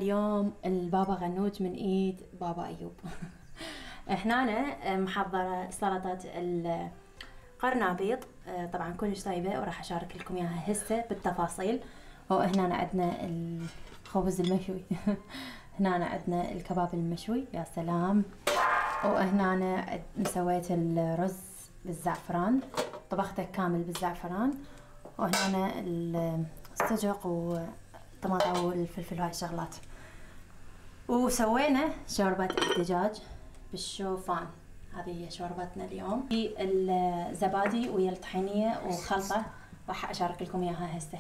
اليوم البابا غنوج من ايد بابا ايوب. هنا محضرة سلطة القرنابيط، طبعا كلش طيبة وراح اشارك لكم اياها هسه بالتفاصيل. وهنا عندنا الخبز المشوي. هنا عندنا الكباب المشوي، يا سلام. وهنا سويت الرز بالزعفران، طبخته كامل بالزعفران. وهنا السجق والطماطم والفلفل وهاي الشغلات. وسوينا شوربة الدجاج بالشوفان، هذه هي شوربتنا اليوم. في الزبادي ويا الطحينية وخلطة راح اشارك لكم اياها هسه.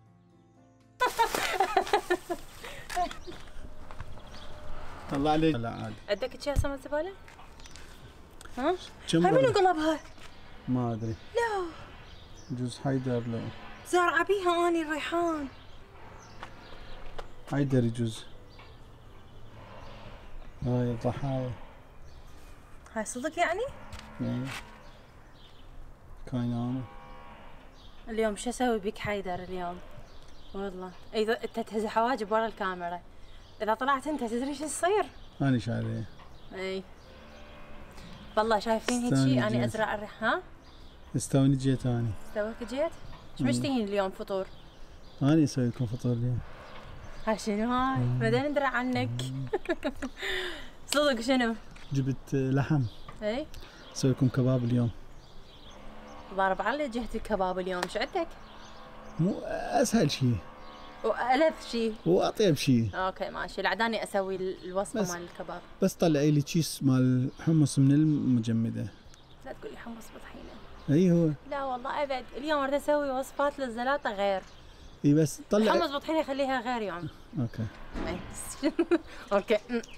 طلع لي. لا عادي. عندك شي سمك زبالة؟ ها؟ هاي منو قلبها؟ ما ادري. لا جوز حيدر. لا زارعة بيها اني الريحان. حيدر يجوز. هاي الضحايا. هاي صدق يعني؟ كاينانة. اليوم شو اسوي بك حيدر اليوم؟ والله اذا انت تهز حواجب ورا الكاميرا، اذا طلعت انت تدري شو يصير؟ أنا شايفه. اي والله شايفين هيك شيء اني ازرع الريحان. استوني جيت اني. استويت جيت؟ ايش مشتهين اليوم فطور؟ اني اسوي لكم فطور اليوم. ها شنو هاي؟ بعدين ندري عنك. صدق شنو؟ جبت لحم. اي اسوي لكم كباب اليوم. ضارب على جهة الكباب اليوم، ايش عندك؟ مو اسهل شيء والذ شيء واطيب شيء. اوكي ماشي. العداني اسوي الوصفة مال الكباب. بس طلعي لي تشيس مال حمص من المجمدة. لا تقول لي حمص بطحينة. اي هو. لا والله ابد، اليوم اريد اسوي وصفات للزلاطة غير. اي بس طلع حمص بطحينة خليها غير يوم. اوكي. اوكي.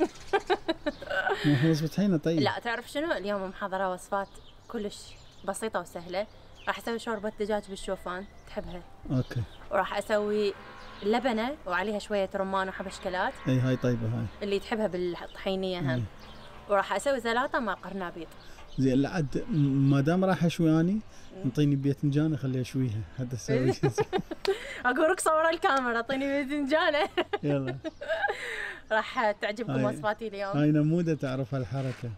حمص بطحينة طيب. لا تعرف شنو؟ اليوم محضرة وصفات كلش بسيطة وسهلة. راح اسوي شوربة دجاج بالشوفان، تحبها؟ اوكي. وراح اسوي لبنة وعليها شوية رمان وحبشكلات. اي هاي طيبة هاي. اللي تحبها بالطحينية هم. وراح اسوي سلطة مع قرنابيط. زين لعد ما دام راح اشوي اني، انطيني باذنجان اخليها اشويها، هذا اسوي. اقول لك صور الكاميرا، اعطيني باذنجانة. يلا. راح تعجبكم وصفاتي اليوم. هاي نموذة تعرف هالحركة.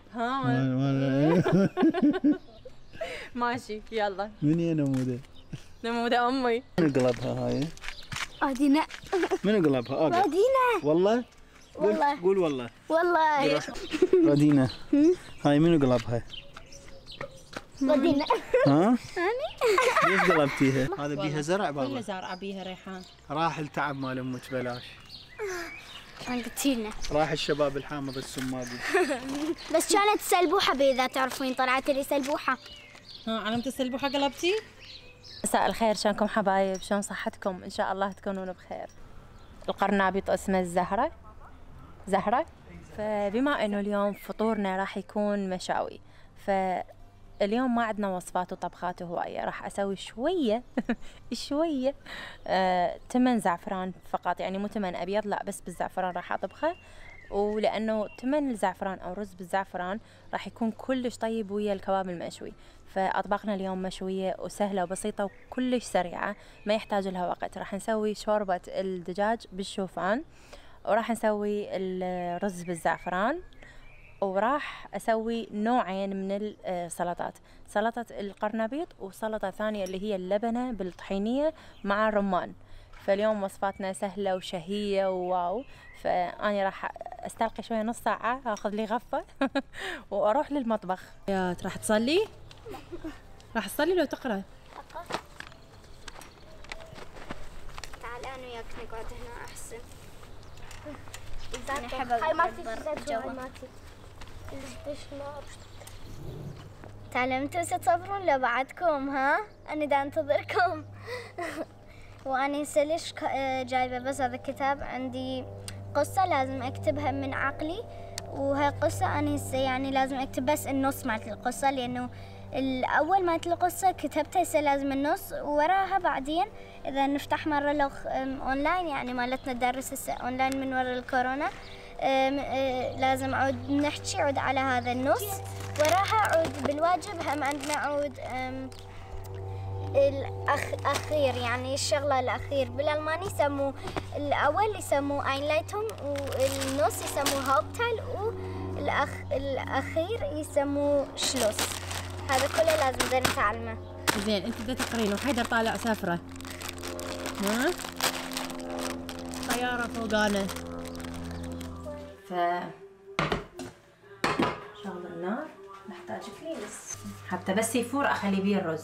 ها ماشي يلا. من هي نموذة؟ نموذة امي. منو قلبها هاي؟ أدينا. منو قلبها؟ أدينا. والله؟ والله. قول والله. والله. ردينا. هاي منو قلبها؟ أدينا. ها؟ ليش قلبتيها؟ هذا بيها زرع بابا. كلها زارعة بيها ريحان. راح التعب مال امك بلاش. شلون قلتي لنا؟ راح الشباب الحامة بس ما بس كانت سلبوحة إذا تعرفين، طلعت لي سلبوحة. ها علامة السلبوحة قلبتي؟ مساء الخير، شلونكم حبايب؟ شلون صحتكم؟ ان شاء الله تكونون بخير. القرنابيط اسمه زهرة. فبما انه اليوم فطورنا راح يكون مشاوي، فاليوم ما عندنا وصفات وطبخات هواية. راح اسوي شوية تمن زعفران فقط، يعني مو تمن ابيض، لا بس بالزعفران راح اطبخه. ولانه تمن الزعفران او رز بالزعفران راح يكون كلش طيب ويا الكباب المشوي. فاطباقنا اليوم مشويه وسهله وبسيطه وكلش سريعه، ما يحتاج لها وقت. راح نسوي شوربه الدجاج بالشوفان، وراح نسوي الرز بالزعفران، وراح اسوي نوعين من السلطات، سلطه القرنبيط وسلطه ثانيه اللي هي اللبنه بالطحينيه مع الرمان. فاليوم وصفاتنا سهله وشهيه وواو. فاني راح استلقي شويه نص ساعه، اخذ لي غفه واروح للمطبخ. يا راح تصلي؟ راح تصلي لو تقرا؟ تعال أنا وياك نقعد هنا أحسن. هاي مالتي تعلمتوا تصبرون لبعضكم؟ ها؟ أنا دا أنتظركم. وأنا هسه ليش جايبة بس هذا الكتاب؟ عندي قصة لازم أكتبها من عقلي، وهاي القصة أنا هسه يعني لازم أكتب بس النص مالت القصة، لأنه الأول مالت القصة كتبتها، هسه لازم النص، ووراها بعدين إذا نفتح مرة لو أونلاين، يعني مالتنا ندرس هسه أونلاين من ورا الكورونا، لازم عود نحكي عود على هذا النص، وراها عود بالواجب هم عندنا عود الأخير، يعني الشغلة الأخير. بالألماني يسموه الأول يسموه أينلايتون، والنص يسموه هاوبتايل، والأخير يسموه شلوس. هذا كله لازم بدنا نتعلمه. زين انت بدها تقرين وحيدر طالع سافرة، ها؟ طيارة فوقانا. شغل النار، نحتاج فليس حتى بس يفور اخلي بيه الرز.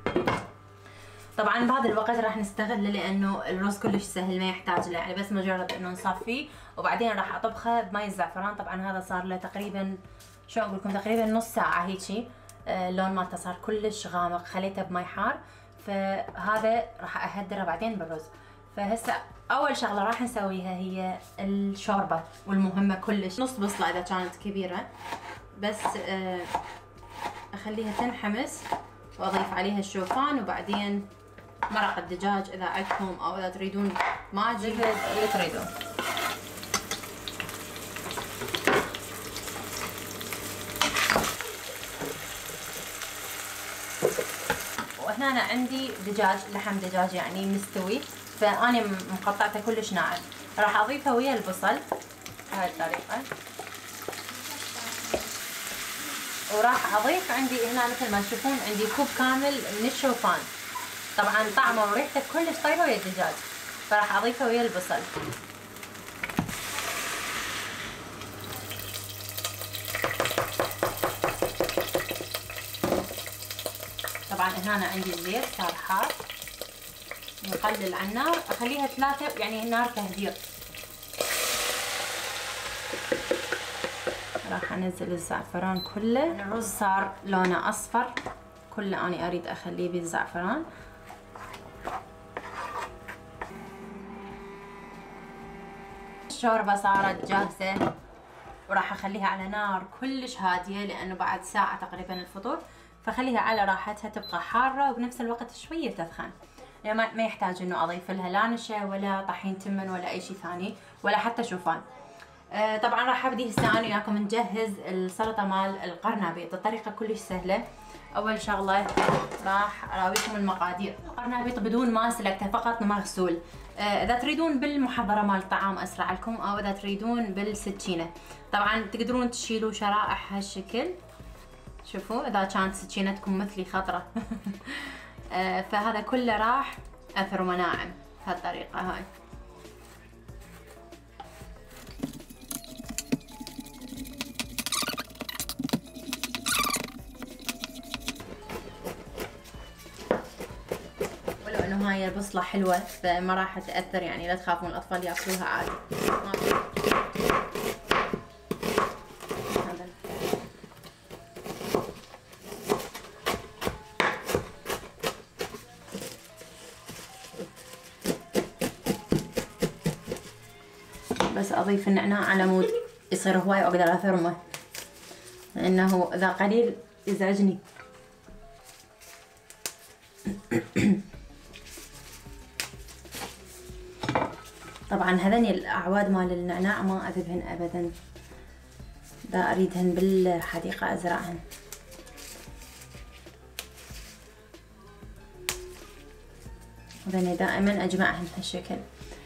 طبعا بهذا الوقت راح نستغله لانه الرز كلش سهل ما يحتاج له، يعني بس مجرد انه نصفيه وبعدين راح اطبخه بماي الزعفران. طبعا هذا صار له تقريبا شو اقول لكم تقريبا نص ساعه هيجي. اللون مالته صار كلش غامق، خليته بماي حار، فهذا راح اهدره بعدين بالرز. فهسه اول شغله راح نسويها هي الشوربه، والمهمه كلش. نص بصله اذا كانت كبيره، بس اخليها تنحمس واضيف عليها الشوفان، وبعدين مرق الدجاج اذا عندكم، او اذا تريدون ماجي اللي تريدون. وهنا أنا عندي دجاج، لحم دجاج يعني مستوي، فأنا مقطعته كلش ناعم. راح أضيفه ويا البصل بهاي الطريقة، وراح أضيف عندي هنا مثل ما تشوفون عندي كوب كامل من الشوفان. طبعا طعمه وريحته كلش طيبة ويا الدجاج، فراح أضيفه ويا البصل. طبعا هنا عندي الزيت صار حار، نقلل على النار، اخليها 3 يعني النار تهدير. راح انزل الزعفران كله. الرز صار لونه اصفر كله، اني اريد اخليه بالزعفران. الشوربه صارت جاهزه، وراح اخليها على نار كلش هاديه لانه بعد ساعه تقريبا الفطور، فخليها على راحتها تبقى حاره وبنفس الوقت شويه تسخن. يعني ما يحتاج انه اضيف لها لا نشا ولا طحين تمن ولا اي شيء ثاني ولا حتى شوفان. طبعا راح ابدي هسه انا وياكم نجهز السلطه مال القرنابيط. الطريقه كلش سهله. اول شغله راح اراويكم المقادير. القرنابيط بدون ما سلقته، فقط مغسول. اذا تريدون بالمحضره مال الطعام اسرع لكم، او اذا تريدون بالسكينه. طبعا تقدرون تشيلوا شرائح هالشكل، شوفوا اذا كانت سكينتكم مثلي خطره. فهذا كله راح اثرمه ناعم بهالطريقه هاي. ولو انه هاي البصله حلوه فما راح تاثر، يعني لا تخافون الاطفال ياكلوها عادي. بس اضيف النعناع على مود يصير هواي واقدر اثرمه، لانه اذا قليل يزعجني. طبعا هذني الاعواد مال النعناع ما اذبهن ابدا، دا اريدهن بالحديقه ازرعهن. هذني دائما اجمعهن هالشكل.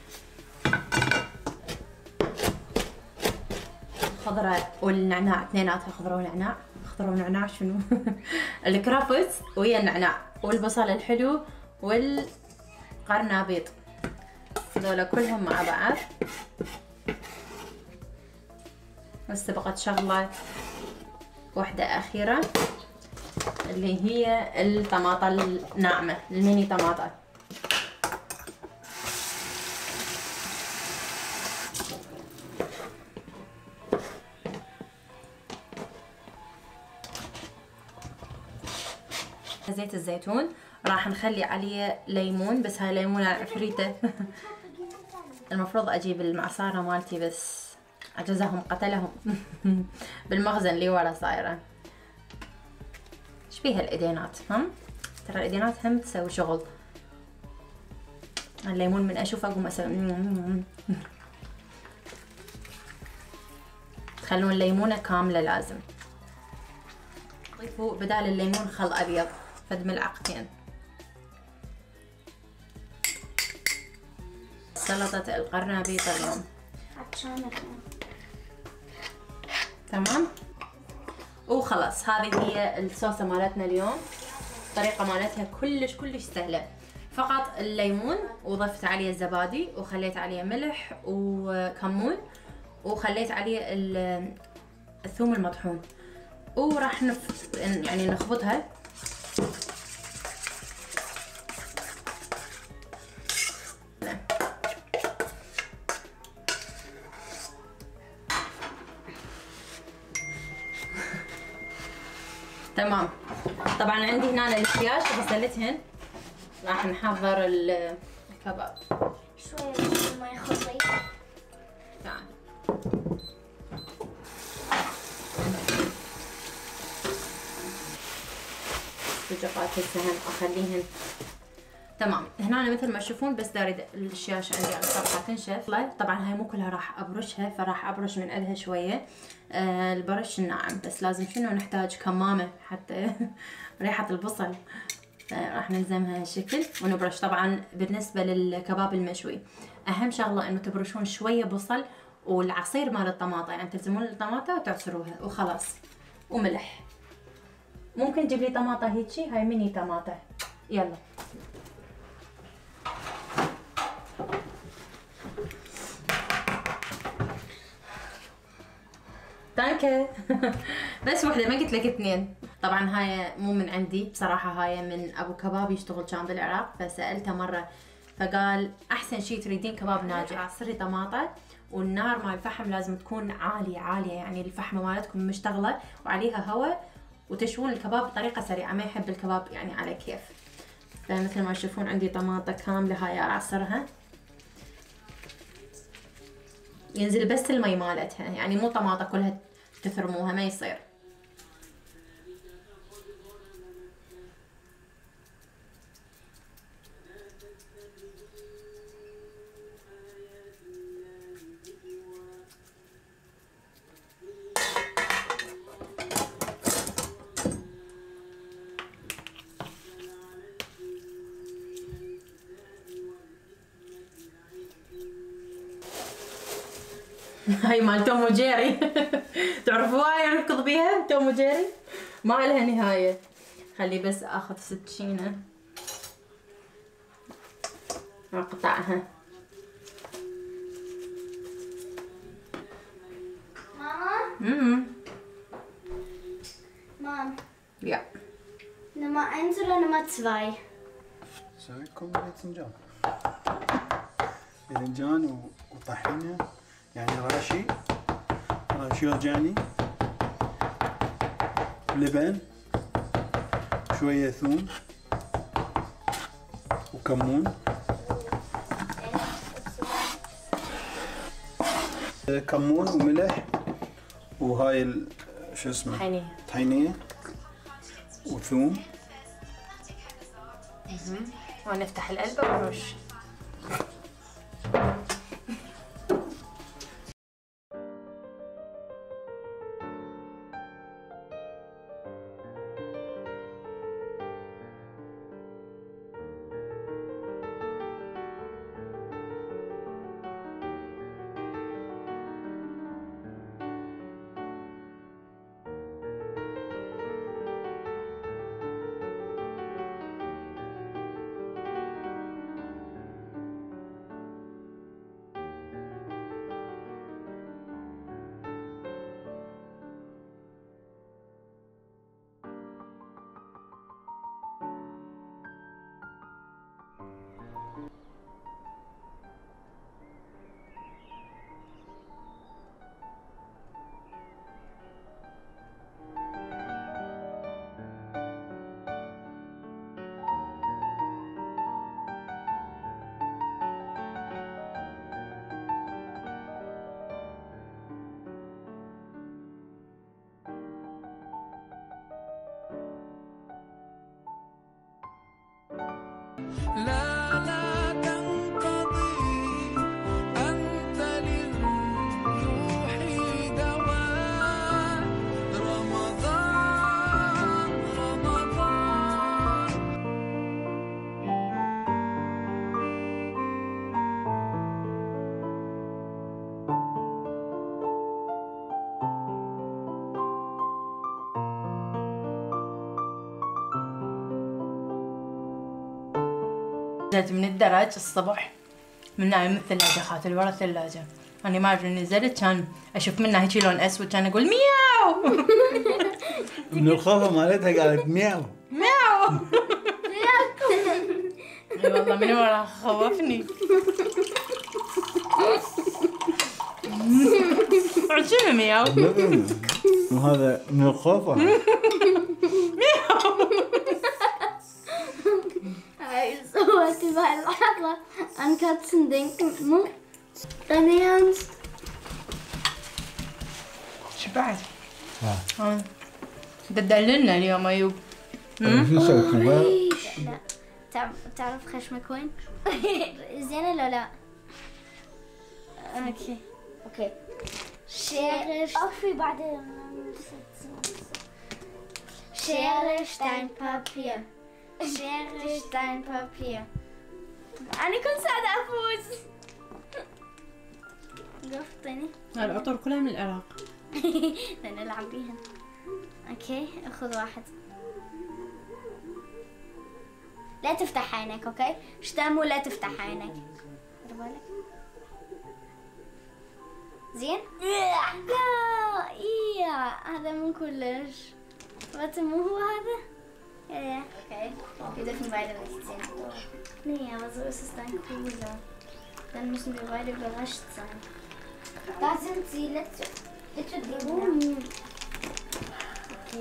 الخضرة والنعناع اثنيناتها، خضرة ونعناع. خضرة ونعناع شنو؟ الكرفس ويا النعناع والبصل الحلو والقرنابيط، هذول كلهم مع بعض. بس بقت شغلة واحدة أخيرة اللي هي الطماطة الناعمة، الميني طماطة. زيت الزيتون راح نخلي عليه ليمون، بس هاي ليمونة عفريتة. المفروض اجيب المعصارة مالتي بس عجزهم قتلهم. بالمخزن اللي ورا صايرة. ايش بيها الايدينات؟ هم ترى الايدينات هم تسوي شغل. الليمون من اشوفه اقوم اسوي. تخلون الليمونة كاملة لازم. ضيفوا بدال الليمون خل ابيض، فد ملعقتين. سلطة القرنبيط اليوم. عطشانة. تمام. وخلاص هذه هي الصوصة مالتنا اليوم. الطريقة مالتها كلش سهلة، فقط الليمون وضفت عليه الزبادي وخليت عليه ملح وكمون وخليت عليه الثوم المطحون، وراح يعني نخبطها. تمام. طبعا عندي هنا الشياش غسلتهن، راح نحضر الكباب. شوية ماي خضري. تعال. الدجاجات هسه اخليهن. تمام. هنا مثل ما تشوفون بس داري الشياش عندي على الطبخة تنشف. طبعا هاي مو كلها راح ابرشها، فراح ابرش من عندها شوية. البرش الناعم، بس لازم شنو نحتاج كمامة حتى ريحة البصل، راح نلزمها هالشكل ونبرش. طبعا بالنسبة للكباب المشوي اهم شغلة انه تبرشون شوية بصل والعصير مال الطماطة، يعني تلزمون الطماطة وتعصروها وخلاص، وملح. ممكن تجيب لي طماطة هيجي، هاي ميني طماطة. يلا. تانكه. بس وحده، ما قلت لك اثنين. طبعا هاي مو من عندي بصراحه، هاي من ابو كباب يشتغل كان بالعراق، فسالته مره فقال احسن شيء تريدين كباب ناجح عصري طماطه، والنار مال الفحم لازم تكون عاليه، يعني الفحمه مالتكم مشتغله وعليها هواء، وتشوون الكباب بطريقه سريعه. ما يحب الكباب يعني على كيف. فمثل ما تشوفون عندي طماطه كامله هاي اعصرها، ينزل بس المي مالتها، يعني مو طماطة كلها تثرموها، ما يصير. هاي مال توم وجيري. تعرفوها يركض بيها توم وجيري، ما لها نهاية. خلي بس اخذ سكينة اقطعها. ماما. مام. Ja. Nummer 1 oder Nummer 2? سويكم باذنجان. باذنجان وطحينه، يعني راشي رجاني، لبن، شوية ثوم وكمون، كمون وملح، وهاي شو اسمه طحينية وثوم. ونفتح العلبة ونرش. نزلت من الدرج الصبح من نايم الثلاجة خاطري ورا الثلاجة. أنا ما أدري نزلت كان أشوف منها هيجي لون أسود كان أقول مياو. من الخوف مالتها قالت مياو مياو. اي والله من ورا خوفني. شنو مياو؟ وهذا من الخوف. هاي سويت بهاللحظة أنا كنت صندق مو غنيانز. شبعت. تدللنا اليوم أيوب. شو نسوي؟ لا تعرف خشمك وين؟ زينة لو لا؟ اوكي شيرش اخفي بعدين. Schere, Stein, Papier. Schere, Stein, Papier. أنا كنت سعيدة أفوز. قفطني. العطور كلها من العراق. نلعب بيها. أوكي أخذ واحد. لا تفتح عينك أوكي؟ شتامو لا تفتح عينك. خد بالك. زين؟ لا إيه هذا مو كلش. بس مو هو هذا؟ ايه اوكي. إذا في بعد الوقت. Nee, aber so ist es dann cooler. Dann müssen wir beide überrascht sein. Da sind sie. Letzte Demo. Okay.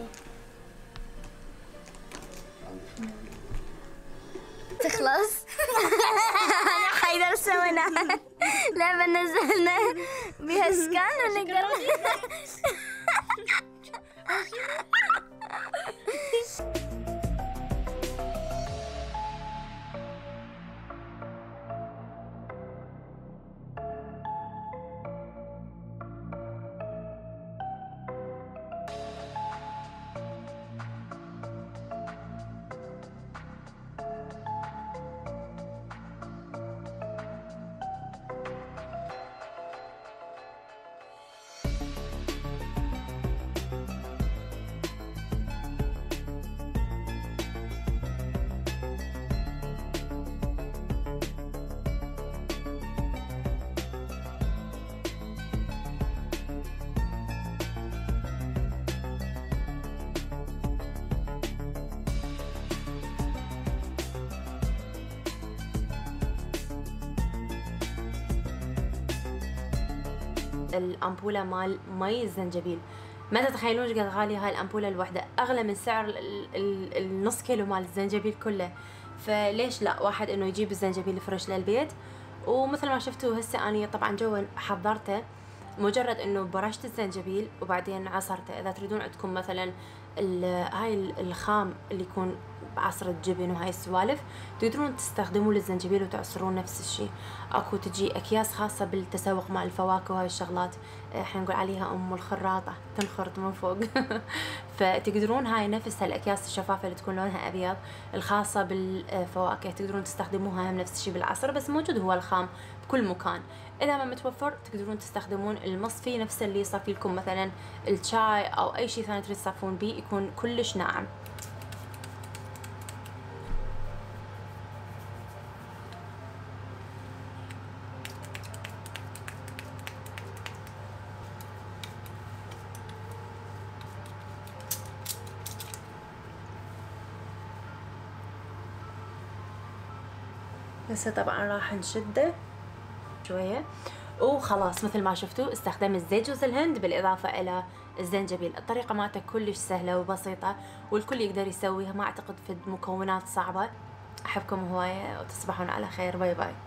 تخلص. أنا حيدر سوينا لعبة نزلنا بها سكان ونقدر. الأمبولة مال مي الزنجبيل ما تتخيلون ايش قد غالية هاي الأمبولة الوحدة، أغلى من سعر النص كيلو مال الزنجبيل كله. فليش لا واحد إنه يجيب الزنجبيل فريش للبيت. ومثل ما شفتوا هسه أنا طبعا جوا حضرته، مجرد إنه برشت الزنجبيل وبعدين عصرته. إذا تريدون عندكم مثلا هاي الخام اللي يكون بعصرة جبن وهاي السوالف تقدرون تستخدمون الزنجبيل وتعصرون نفس الشيء. اكو تجي اكياس خاصة بالتسوق مع الفواكه وهاي الشغلات، احنا نقول عليها ام الخراطة تنخرط من فوق. فتقدرون هاي نفس هالاكياس الشفافة اللي تكون لونها ابيض الخاصة بالفواكه تقدرون تستخدموها هم نفس الشيء بالعصر، بس موجود هو الخام بكل مكان. اذا ما متوفر تقدرون تستخدمون المصفي نفس اللي يصفي لكم مثلا الشاي او اي شيء ثاني تريد تصفون بيه يكون كلش ناعم. هسه طبعا راح نشده شوية وخلاص. مثل ما شفتوا استخدمت زيت جوز الهند بالإضافة إلى الزنجبيل. الطريقة مالته كلش سهلة وبسيطة والكل يقدر يسويها، ما أعتقد في مكونات صعبة. أحبكم هواية وتصبحون على خير. باي باي.